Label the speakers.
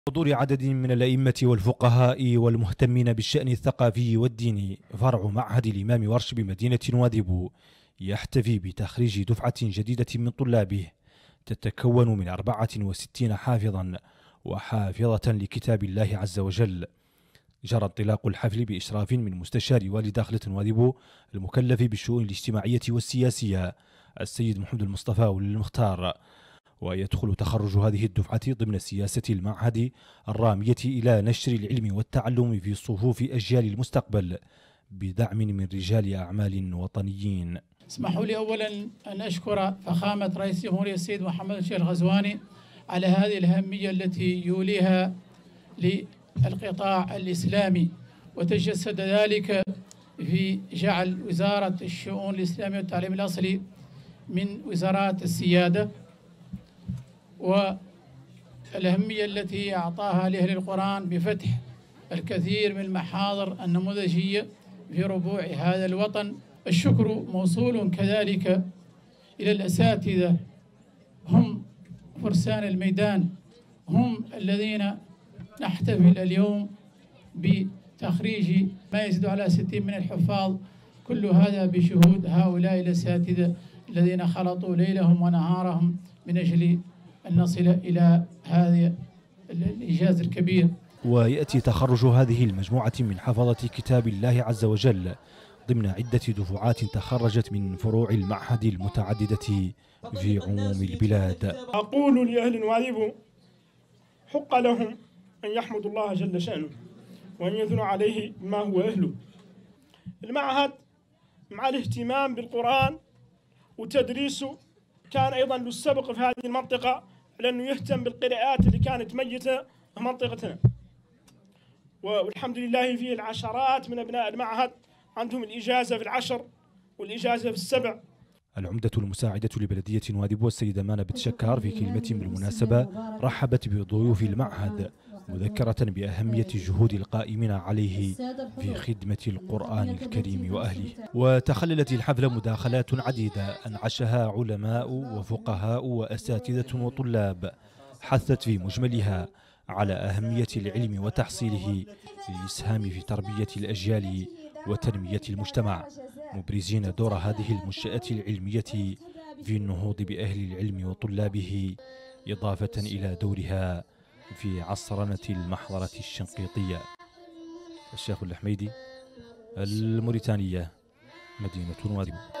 Speaker 1: حضور عدد من الأئمة والفقهاء والمهتمين بالشأن الثقافي والديني فرع معهد الإمام ورش بمدينة نواذيبو يحتفي بتخريج دفعة جديدة من طلابه تتكون من 64 حافظا وحافظة لكتاب الله عز وجل. جرى انطلاق الحفل بإشراف من مستشار والي داخلة نواذيبو المكلف بالشؤون الاجتماعية والسياسية السيد محمد المصطفى والمختار، ويدخل تخرج هذه الدفعة ضمن سياسة المعهد الرامية إلى نشر العلم والتعلم في صفوف أجيال المستقبل بدعم من رجال أعمال وطنيين.
Speaker 2: اسمحوا لي أولا أن أشكر فخامة رئيس الجمهورية السيد محمد الشيخ الغزواني على هذه الأهمية التي يوليها للقطاع الإسلامي، وتجسد ذلك في جعل وزارة الشؤون الإسلامية والتعليم الأصلي من وزارات السيادة، والأهمية التي أعطاها لأهل القرآن بفتح الكثير من المحاضر النموذجية في ربوع هذا الوطن. الشكر موصول كذلك إلى الأساتذة، هم فرسان الميدان، هم الذين نحتفل اليوم بتخريج ما يزيد على 60 من الحفاظ، كل هذا بشهود هؤلاء الأساتذة الذين خلطوا ليلهم ونهارهم من أجل أن نصل إلى هذا الإنجاز الكبير.
Speaker 1: ويأتي تخرج هذه المجموعة من حفظة كتاب الله عز وجل ضمن عدة دفعات تخرجت من فروع المعهد المتعددة في عموم البلاد.
Speaker 3: أقول لأهل نواذيبو حق لهم أن يحمدوا الله جل شأنه وأن يثنوا عليه بما هو أهله. المعهد مع الاهتمام بالقرآن وتدريسه كان أيضا له السبق في هذه المنطقة، لأنه يهتم بالقراءات اللي كانت ميتة في منطقتنا، والحمد لله في العشرات من أبناء المعهد عندهم الإجازة في 10 والإجازة في 7.
Speaker 1: العمدة المساعدة لبلدية نواذيبو السيدة مانة بتشكار في كلمة بالمناسبة رحبت بضيوف المعهد، مذكرة بأهمية جهود القائمين عليه في خدمة القرآن الكريم وأهله. وتخللت الحفل مداخلات عديدة أنعشها علماء وفقهاء وأساتذة وطلاب حثت في مجملها على أهمية العلم وتحصيله للإسهام في تربية الأجيال وتنمية المجتمع، مبرزين دور هذه المنشآت العلمية في النهوض بأهل العلم وطلابه، إضافة إلى دورها في عصرنة المحضرة الشنقيطية. الشيخ الحميدي، الموريتانية، مدينة نواذيبو.